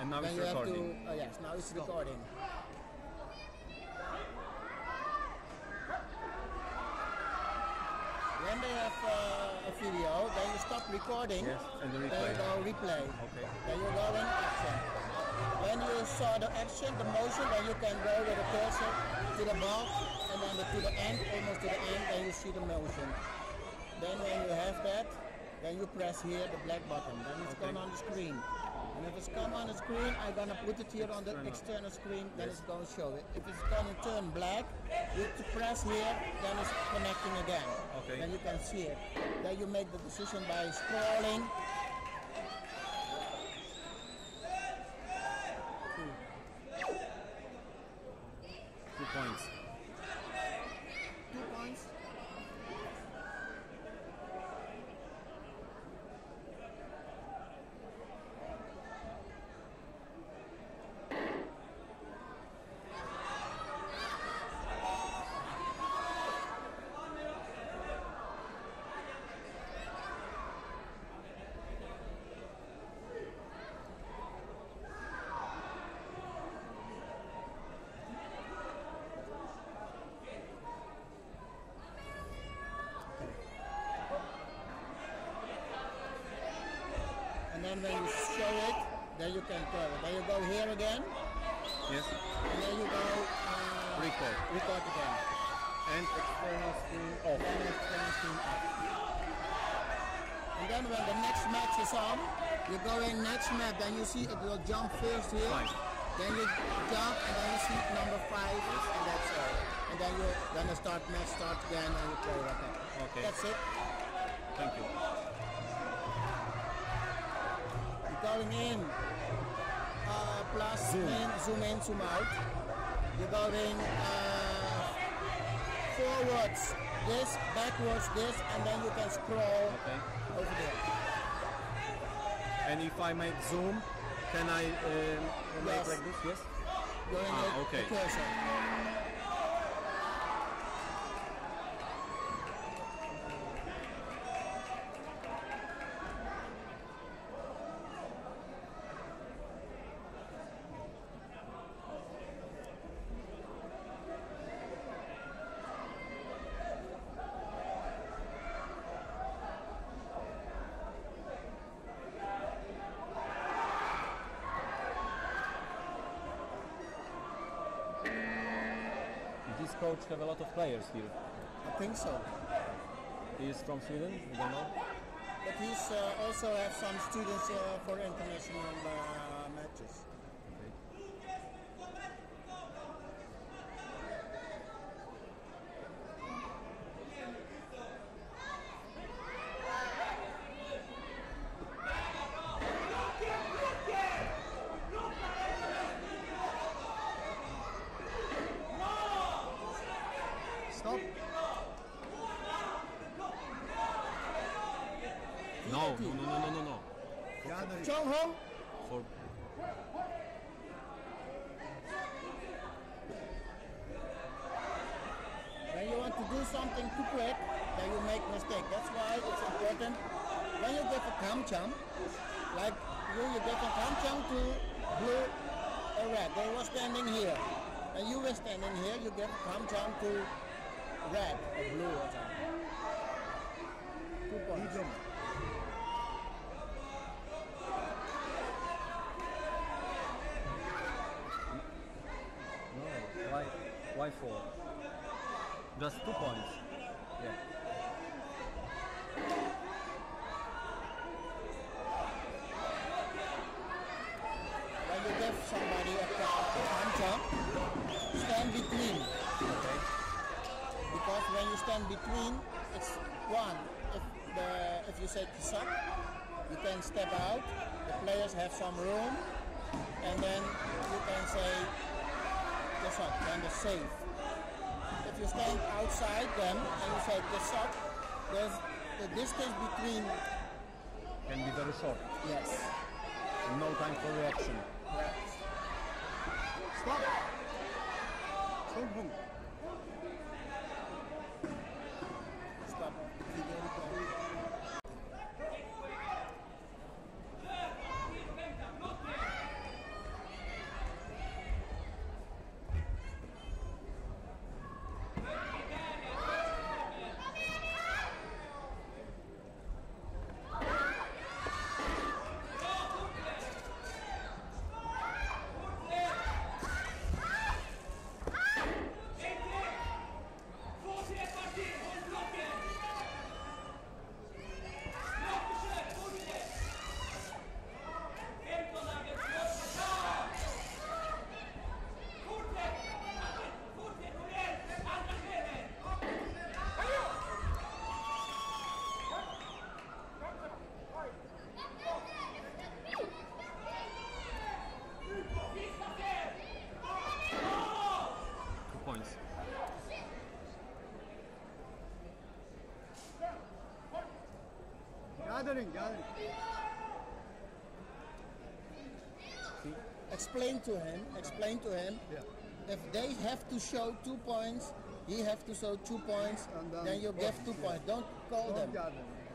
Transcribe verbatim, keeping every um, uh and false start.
And now then it's you recording. have to, uh, yes, now it's Stop. recording. When they have uh, a video, then you stop recording. Yes, and the Then replay. you go replay. Okay. Then you go in action. When you saw the action, the motion, then you can go with the cursor to the ball, and then the, to the end, almost to the end, then you see the motion. Then when you have that, then you press here the black button. Then it's Okay. come on the screen. And if it's come on the screen, I'm gonna put it here on the external screen, then Yes. it's gonna show it. If it's gonna turn black, you have to press here, then it's connecting again. Okay. Then you can see it. Then you make the decision by scrolling. Two points. Two points. And then when you show it, then you can throw it. Then you go here again, Yes. and then you go uh, Record. record again. And external screen off. Then it's finishing up. And then when the next match is on, you go in next map, then you see it will jump first here. Fine. Then you jump and then you see number five and that's all. And then you then the start match starts again and you play like that. Okay. That's it. Thank you. You're going in. Uh, plus Zoom. in, zoom in, zoom out. You're going uh, forwards this, backwards this, and then you can scroll Okay. over there. And if I make zoom, can I um, make Yes. like this? Yes. Going Ah, with okay. the cursor. This coach have a lot of players here. I think so. He is from Sweden. You don't know. But he's uh, also have some students uh, for international uh, matches. Stop. No, no, no, no, no, no, no. Chong Hong. For When you want to do something too quick, then you make mistake. That's why it's important when you give a kam cham, like you, you give a kam cham to blue or red. They were standing here, and you were standing here. You give a kam cham to red or blue or something. Two points. no. Why? Why four? Just two points. Yeah. When you give somebody a kam cham, stand between. Okay. Because when you stand between, it's one. If the if you say kisak, you can step out. The players have some room, and then you can say kisak, then the safe. If you stand outside them and you say kisak, there's the distance between. Can be very short. Yes. No time for reaction. Yes. Stop. Chong Hong. Stop. Video recording. Explain to him, explain to him, Yeah. if they have to show two points, he have to show two points, And then then you give two points, yeah. points. Don't call Don't them. gather.